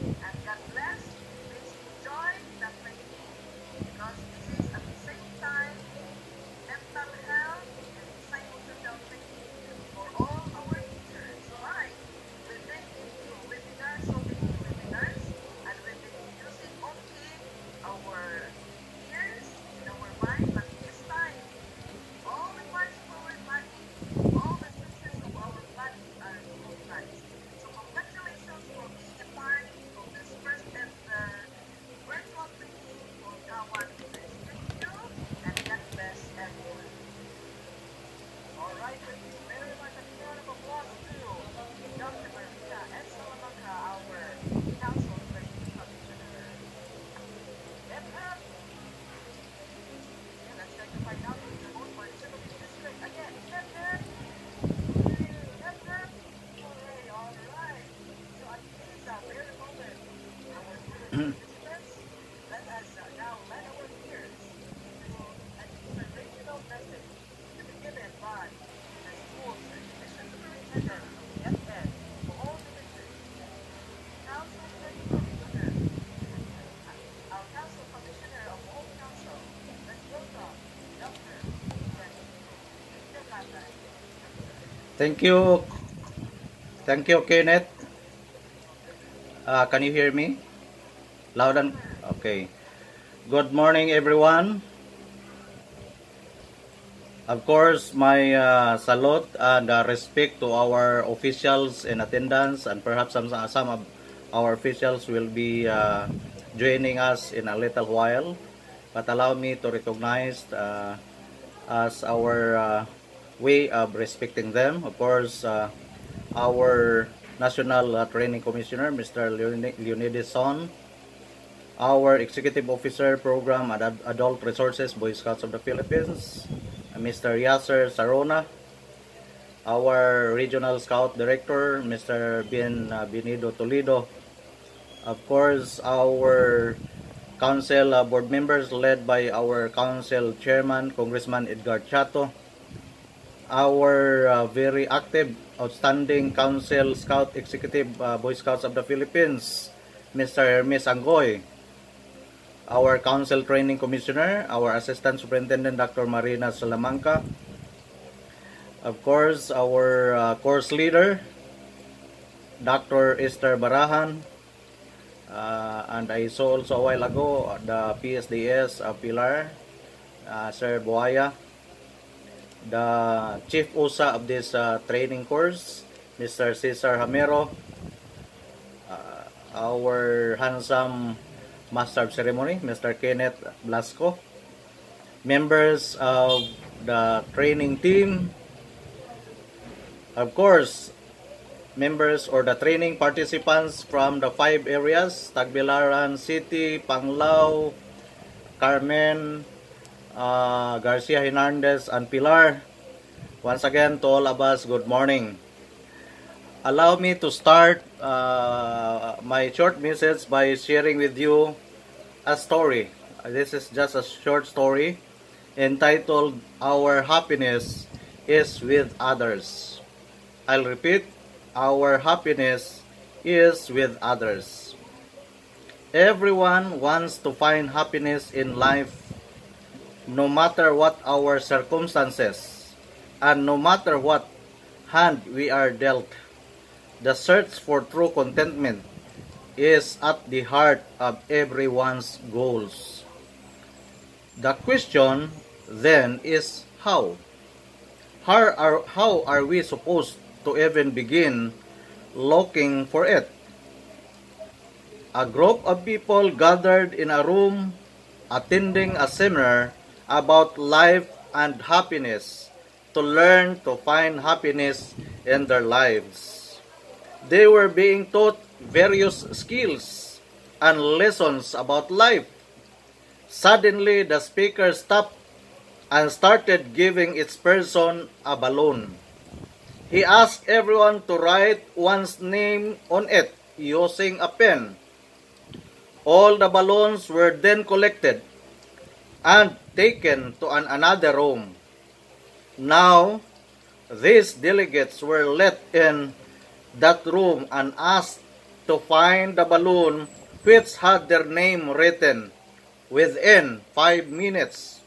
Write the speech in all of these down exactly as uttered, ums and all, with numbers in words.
And God bless. Please enjoy the training because this is at the same time mental health and psychosocial training for all our teachers. Why? We've been into webinars, so many webinars, and we've been using only our ears and our mind, but this time, all the parts of our body, all the senses of our body are utilized. So congratulations for being a part of this first ever virtual training for Kawan Leaders. Thank you, and God bless everyone. All right, thank you very much. A big round of applause to Doctor Maria S. Salamanca, our Council Training Commissioner. Hip hip! Okay, let's try to find out who's the most participating district. Again, hip hip! Hip hip! Hooray, all right. So at this uh, very moment, our student participants, let us uh, now let our peers to an inspirational message to be given by the school's division superintendent of F Ed for all divisions, council training commissioner, our council commissioner of all council. Let's welcome Doctor Ethan Ilocata. Thank you. Thank you, Kenneth. Uh, can you hear me? Loud and okay. Good morning, everyone. Of course, my uh, salute and uh, respect to our officials in attendance, and perhaps some some of our officials will be uh, joining us in a little while. But allow me to recognize uh, as our uh, way of respecting them. Of course, uh, our National uh, Training Commissioner, Mister Leonidas Son, our Executive Officer Program at Ad Adult Resources, Boy Scouts of the Philippines, Mister Yasser Sarona, our Regional Scout Director, Mister Bien uh, Benido Toledo, of course, our Council uh, board members led by our Council Chairman, Congressman Edgar Chato, our uh, very active, outstanding Council Scout Executive uh, Boy Scouts of the Philippines, Mister Hermes Angoy, our Council Training Commissioner, our Assistant Superintendent Doctor Marina Salamanca, of course, our uh, course leader, Doctor Esther Barahan, uh, and I saw also a while ago the P S D S uh, Pilar, uh, Sir Buaya, the Chief U S A of this uh, training course, Mister Cesar Hamero, uh, our handsome Master of Ceremony, Mister Kenneth Blasco, members of the training team, of course, members or the training participants from the five areas, Tagbilaran City, Panglao, Carmen, uh, Garcia Hernandez, and Pilar. Once again, to all of us, good morning. Allow me to start uh, my short message by sharing with you a story. This is just a short story entitled Our Happiness is with Others. I'll repeat, our happiness is with others. Everyone wants to find happiness in life, no matter what our circumstances, and no matter what hand we are dealt. The search for true contentment is at the heart of everyone's goals. The question then is how? How are, how are we supposed to even begin looking for it? A group of people gathered in a room attending a seminar about life and happiness to learn to find happiness in their lives. They were being taught various skills and lessons about life. Suddenly, the speaker stopped and started giving each person a balloon. He asked everyone to write one's name on it using a pen. All the balloons were then collected and taken to an another room. Now, these delegates were let in that room and asked to find the balloon which had their name written within five minutes.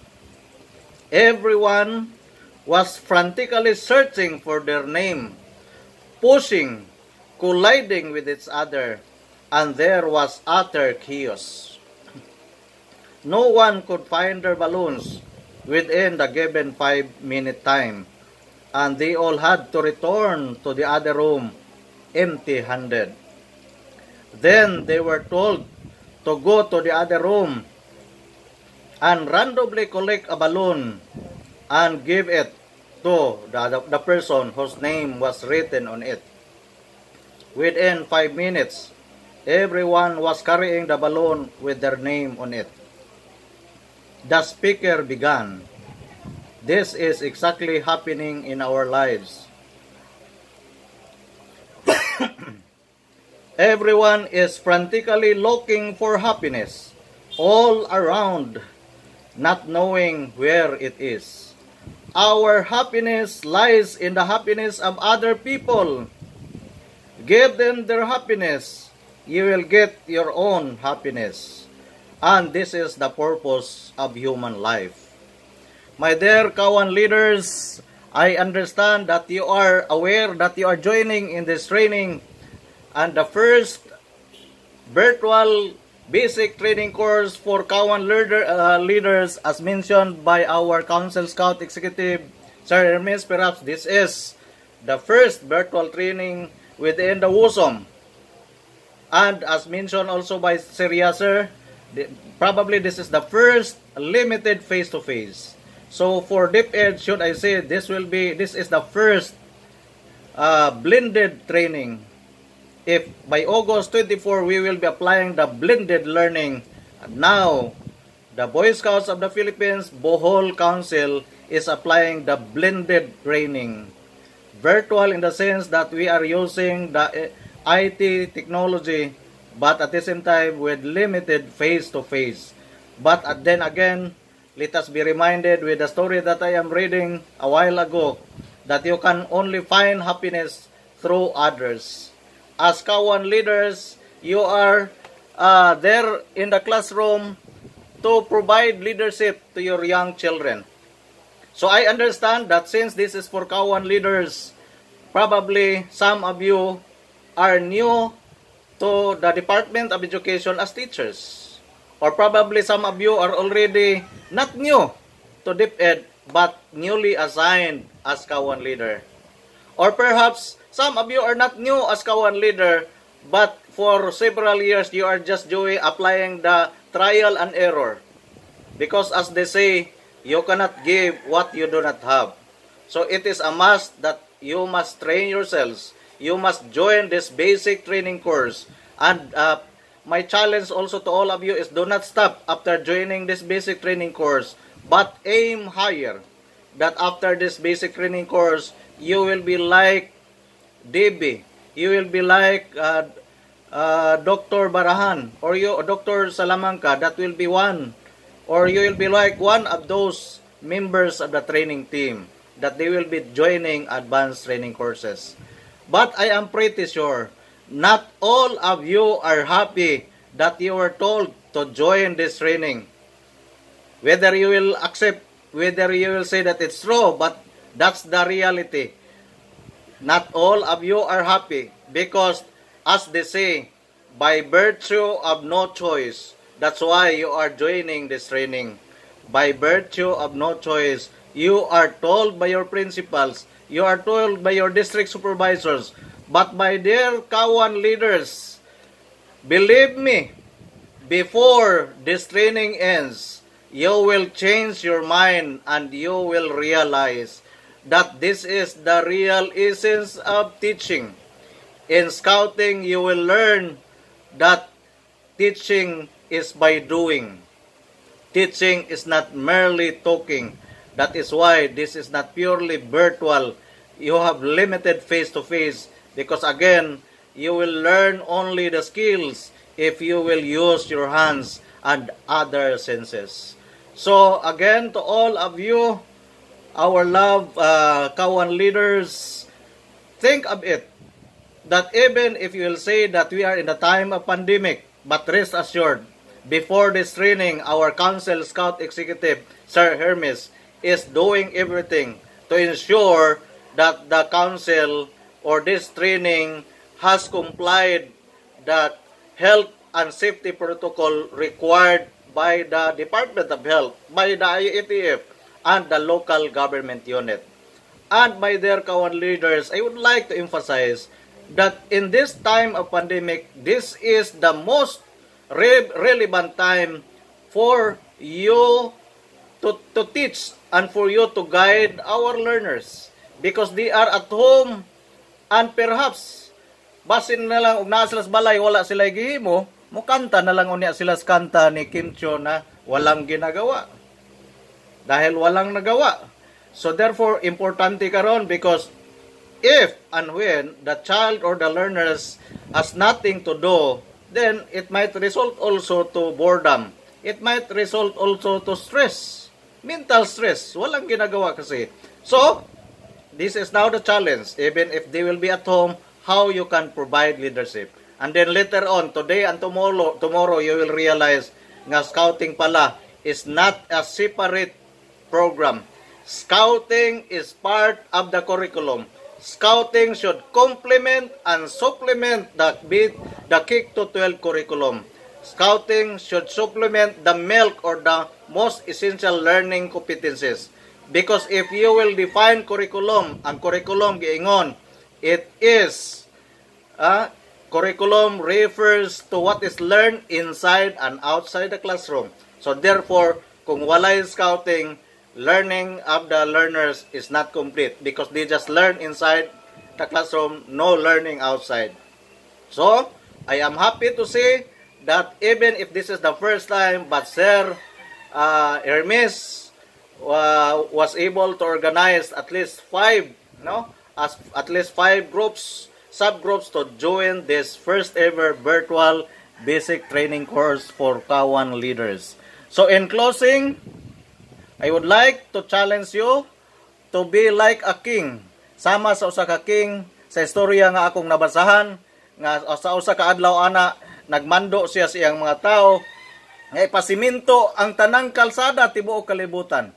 Everyone was frantically searching for their name, pushing, colliding with each other, and there was utter chaos. No one could find their balloons within the given five-minute time, and they all had to return to the other room empty-handed. Then they were told to go to the other room and randomly collect a balloon and give it to the, the person whose name was written on it. Within five minutes, everyone was carrying the balloon with their name on it. The speaker began. This is exactly happening in our lives. Everyone is frantically looking for happiness all around, not knowing where it is. Our happiness lies in the happiness of other people. Give them their happiness, you will get your own happiness. And this is the purpose of human life. My dear Kawan leaders, I understand that you are aware that you are joining in this training, and the first virtual basic training course for Kawan leader, uh, leaders, as mentioned by our Council Scout Executive, Sir Hermes. Perhaps this is the first virtual training within the W S O M. And as mentioned also by Sir Yasser, the, probably this is the first limited face-to-face. So for DepEd, should I say, this will be, this is the first uh, blended training. If by August twenty-fourth, we will be applying the blended learning. Now, the Boy Scouts of the Philippines, Bohol Council, is applying the blended training. Virtual in the sense that we are using the I T technology, but at the same time with limited face-to-face. But then again, let us be reminded with the story that I am reading a while ago, that you can only find happiness through others. As Kawan leaders, you are uh, there in the classroom to provide leadership to your young children. So I understand that since this is for Kawan leaders, probably some of you are new to the Department of Education as teachers. Or probably some of you are already not new to DepEd, but newly assigned as Kawan leader. Or perhaps some of you are not new as Kawan leader, but for several years you are just doing, applying the trial and error. Because as they say, you cannot give what you do not have. So it is a must that you must train yourselves. You must join this basic training course. And uh, my challenge also to all of you is do not stop after joining this basic training course, but aim higher. That after this basic training course, you will be like D B. You will be like uh, uh, Doctor Barahan, or you, Doctor Salamanca. That will be one. Or you will be like one of those members of the training team that they will be joining advanced training courses. But I am pretty sure not all of you are happy that you were told to join this training. Whether you will accept, whether you will say that it's true, but that's the reality. Not all of you are happy because, as they say, by virtue of no choice, that's why you are joining this training. By virtue of no choice, you are told by your principals, you are told by your district supervisors, but my dear Kawan leaders, believe me, before this training ends, you will change your mind and you will realize that this is the real essence of teaching. In scouting, you will learn that teaching is by doing. Teaching is not merely talking. That is why this is not purely virtual. You have limited face-to-face because again, you will learn only the skills if you will use your hands and other senses. So again, to all of you, our love uh, Kawan leaders, think of it. that even if you will say that we are in the time of pandemic, but rest assured, before this training, our Council Scout Executive, Sir Hermes, is doing everything to ensure that the Council or this training has complied that health and safety protocol required by the Department of Health, by the I A T F, and the local government unit. And my dear Kawan leaders, I would like to emphasize that in this time of pandemic, this is the most re- relevant time for you to, to teach and for you to guide our learners because they are at home and perhaps basin na lang og naa sila sa balay wala sila gihimo mukanta na lang unya sila sa kanta ni Kim Cho na walang ginagawa dahil walang nagawa. So therefore importante karon because if and when the child or the learners has nothing to do, then it might result also to boredom. It might result also to stress, mental stress. Walang ginagawa kasi. So, this is now the challenge. Even if they will be at home, how you can provide leadership. And then later on, today and tomorrow, tomorrow you will realize nga scouting pala is not a separate program. Scouting is part of the curriculum. Scouting should complement and supplement the the K to twelve curriculum. Scouting should supplement the milk or the most essential learning competencies. Because if you will define curriculum, ang curriculum giingon, it is uh, curriculum refers to what is learned inside and outside the classroom. So therefore, kung walay scouting, learning of the learners is not complete because they just learn inside the classroom, no learning outside. So, I am happy to say that even if this is the first time, but Sir uh, Hermes uh, was able to organize at least five, no, as at least five groups, subgroups to join this first ever virtual basic training course for Kawan leaders. So, in closing, I would like to challenge you to be like a king. Sama sa usa ka king sa istorya nga akong nabasahan nga sa usa ka adlaw ana nagmando siya sa iyang mga tao nga ipasiminto ang tanang kalsada tibuok kalibutan.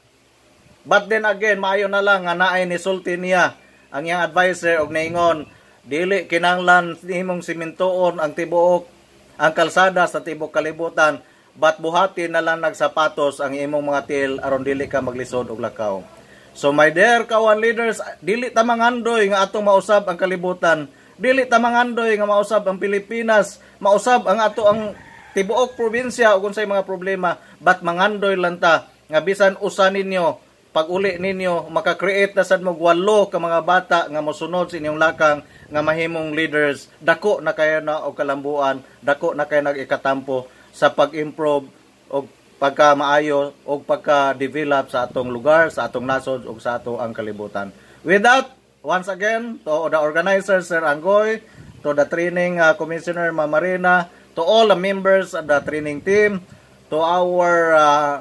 But then again, maayo na lang nga naay nisulti niya ang iyang advisor og naingon dili kinahanglan nimong simintoon ang tibuok ang kalsada sa tibuok kalibutan. But buhati na lang nagsapatos ang imong mga tiil aron dili ka maglisod og lakaw. So my dear Kawan leaders, dili ta mangandoy nga atong mausab ang kalibutan. Dili ta mangandoy nga mausab ang Pilipinas, mausab ang ato ang tibuok probinsya ug unsay mga problema, but mangandoy lang ta nga bisan usa ninyo pag uli ninyo maka-create na sad mo walo ka mga bata nga mosunod sa inyong lakang nga mahimong leaders. Dako na kayo na og kalambuan, dako na kayo nag-ikatampo sa pag-improve o pagka-maayo o pagka-develop sa atong lugar, sa atong nasod o sa ato ang kalibutan. With that, once again, to the organizers, Sir Anggoy, to the training uh, commissioner, Ma'am Marina, to all the members of the training team, to our uh,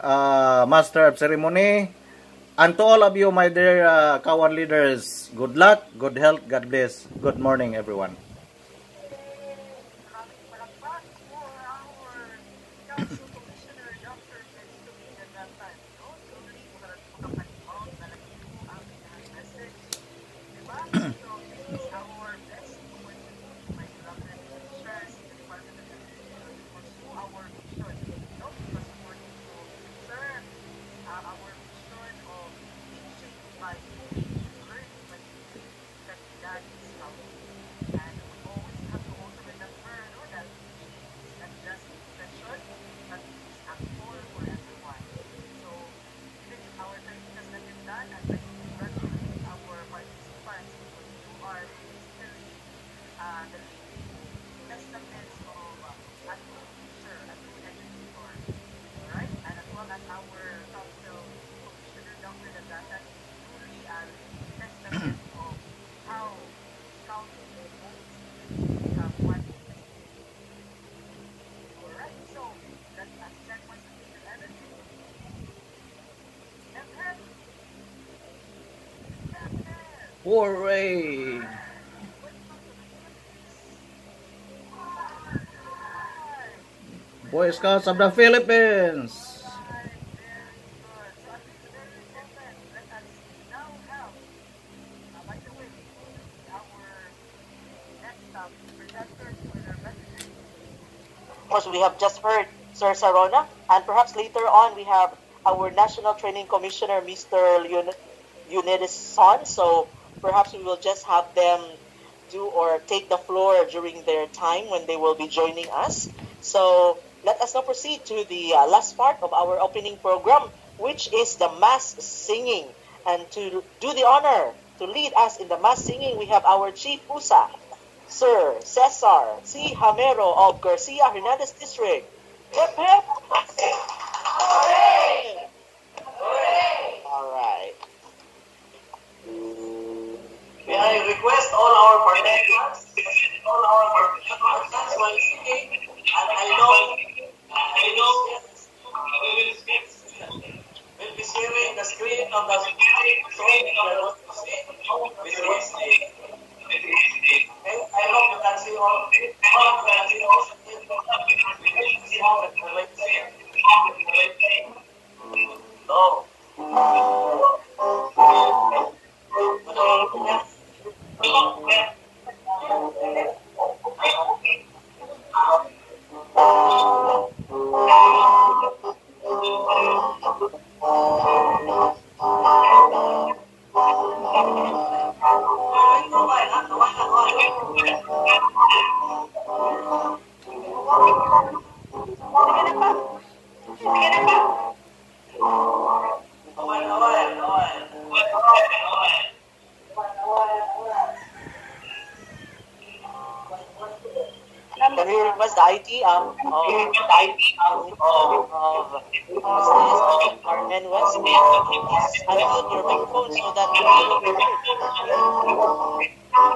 uh, master of ceremony, and to all of you, my dear uh, Kawan leaders, good luck, good health, God bless. Good morning, everyone. Hooray! Boy Scouts of the Philippines. Right, very good. So at this very moment, let us now have, uh, by the way, who will be our next um, presenters for their messages? Of course, we have just heard Sir Sarona, and perhaps later on we have our National Training Commissioner, Mister Leon- Leonidas Son. So perhaps we will just have them do or take the floor during their time when they will be joining us. So let us now proceed to the uh, last part of our opening program, which is the mass singing. And to do the honor to lead us in the mass singing, we have our Chief Pusa, Sir Cesar C. Hamero of Garcia Hernandez District. Hip hip! Hooray! Hooray! All right. May I request all our participants, all our participants while singing, and I know, I know, we'll be sharing the screen of the song we are going to sing with Wesley. Okay, I hope you can see all, all you can see all, you can see all the right sing. So, can we request the I T um, of the I T um, of of Mister Carmen West? Please unmute your microphone so that you will be heard.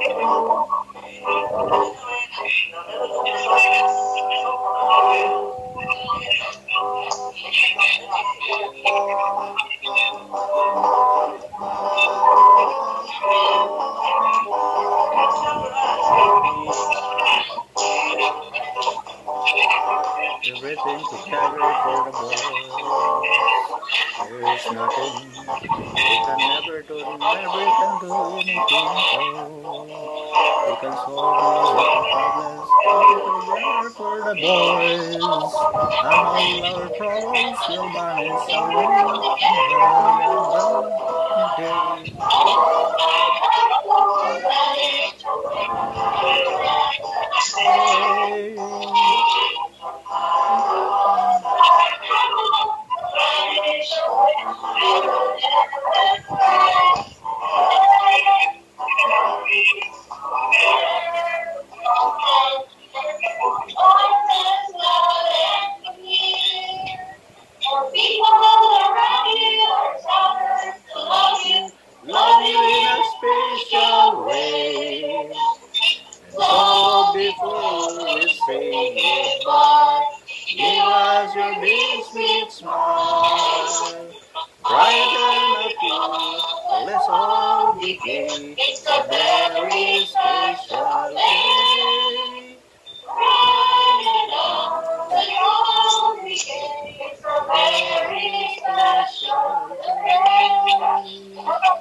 Everything to carry for the boys. There is nothing we can never do, never can do anything for. We can solve all the problems together for the boys. And all our problems will vanish away in the day. Love you in a special way. So before we say goodbye, give us your big sweet smile. Brighten up you, let's all be gay. It's a very special day. It's a very special day.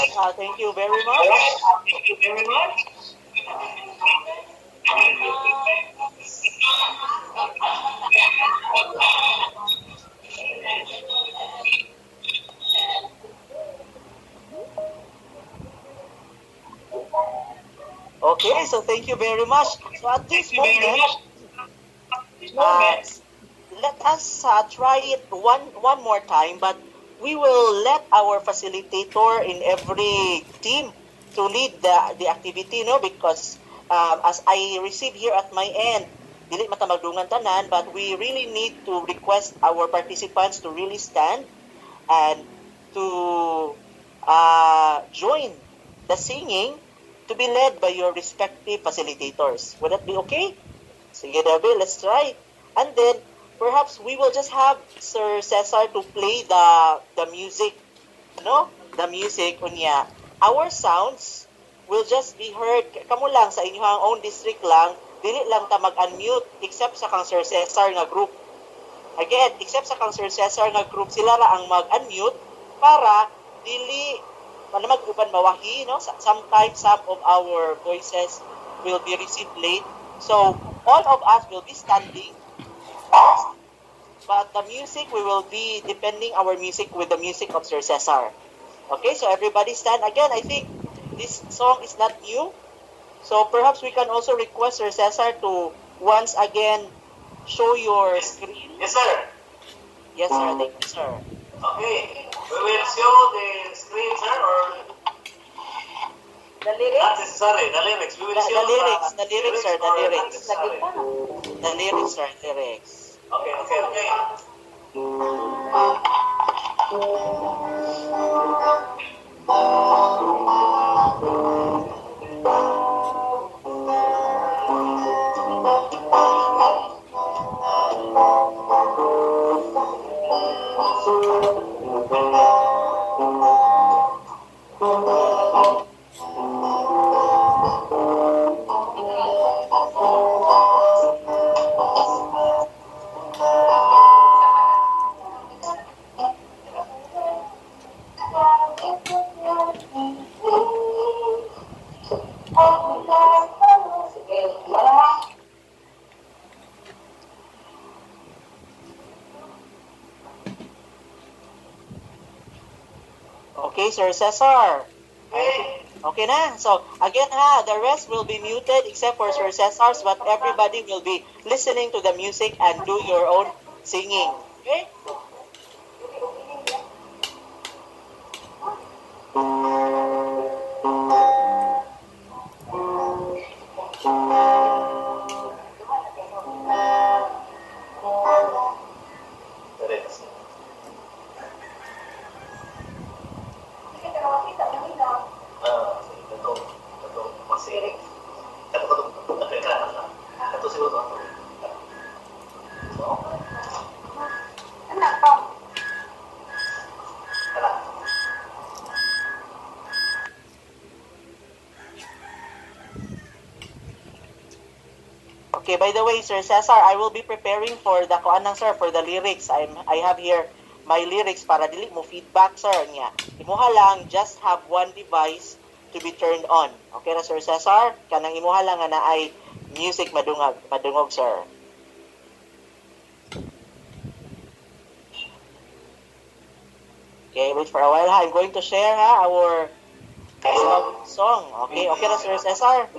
right. Uh, thank you very much. Thank you very much. Okay, so thank you very much. So at this Thank you very moment, much. This uh, moment, let us uh, try it one one more time, but we will let our facilitator in every team to lead the the activity, no? Because um, as I receive here at my end, dili matamagdungan tanan, but we really need to request our participants to really stand and to uh, join the singing to be led by your respective facilitators. Would that be okay? Sige, David, let's try. And then, perhaps we will just have Sir Cesar to play the the music. No? The music, unya. Our sounds will just be heard. Kamu lang, sa inyong own district lang, dili lang ta mag-unmute except sa kang Sir Cesar nga group. Again, except sa kang Sir Cesar nga group, sila ra ang mag-unmute para dili para mag-uban mawahi, no? Sometimes some of our voices will be received late. So, all of us will be standing first, but the music, we will be depending our music with the music of Sir Cesar. Okay, so everybody stand. Again, I think this song is not new. So, perhaps we can also request Sir Cesar to once again show your screen. yes, sir. Yes, sir. Thank you, sir. Okay, we will show the screen, sir, or The not lyrics? necessary, the lyrics. We will The, show the lyrics, uh, the lyrics, sir, the or not lyrics. necessary. The lyrics, sir, lyrics. Okay, okay, okay. Okay, Sir Cesar. Okay. Okay na. So, again ha, the rest will be muted except for Sir Cesar's, but everybody will be listening to the music and do your own singing. Okay? Lyrics. Ah, ito, ito, masih. Ito, ito, ito, ito, ito, ito, siguro. So, Tara. Okay, by the way, Sir Cesar, I will be preparing for the kuanang sir for the lyrics. I'm I have here my lyrics para dili mo feedback sir niya. Imuha lang just have one device to be turned on. Okay na Sir Cesar? Kanang imuha lang nga na ay music madungag, madungog sir. Okay, wait for a while ha. I'm going to share ha our song. Okay, okay na Sir Cesar?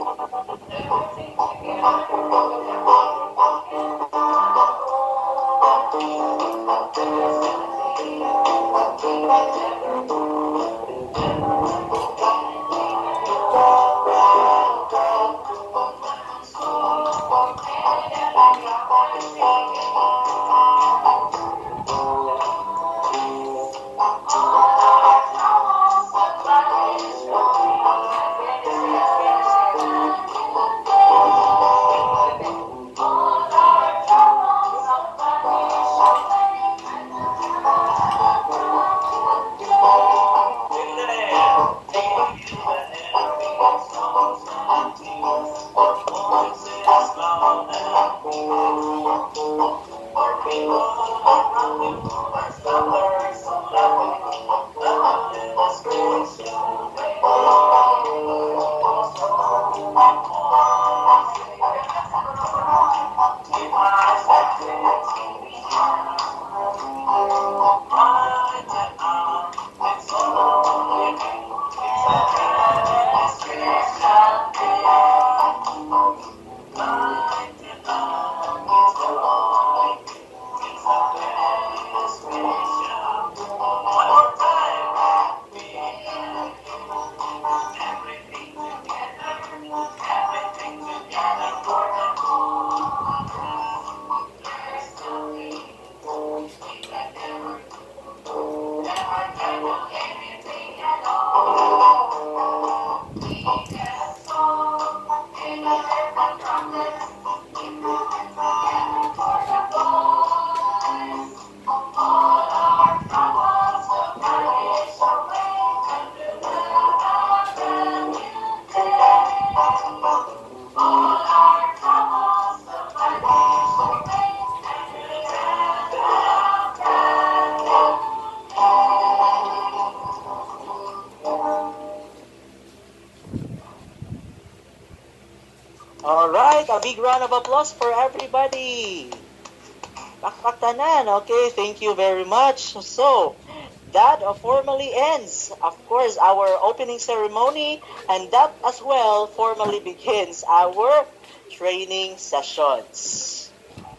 right, a big round of applause for everybody. Pakpaktanan. Okay, thank you very much. So, that uh, formally ends, of course, our opening ceremony, and that as well formally begins our training sessions.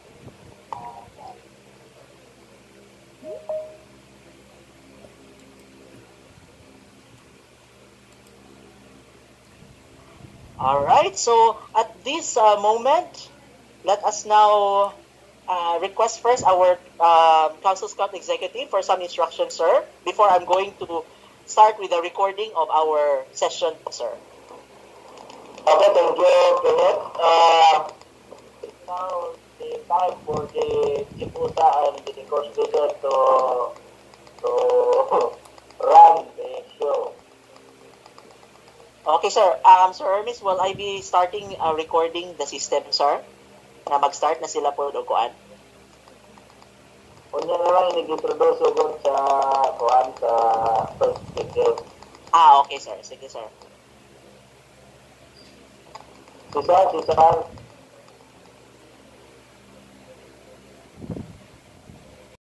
All right, so at this uh, moment, let us now uh, request first our uh, Council Scout Executive for some instructions, sir, before I'm going to start with the recording of our session, sir. Okay, thank you, Kenneth. Uh, now the time for the Chiputa and the course leader to, to run the show. Okay, sir. Um, Sir Hermes, will I be starting uh, recording the system, sir? Na mag-start na sila po o kuan? Unya na lang nag-introduce ugod sa kuan sa first speaker. Ah, okay, sir. Sige, sir. Si Sir, si Sir.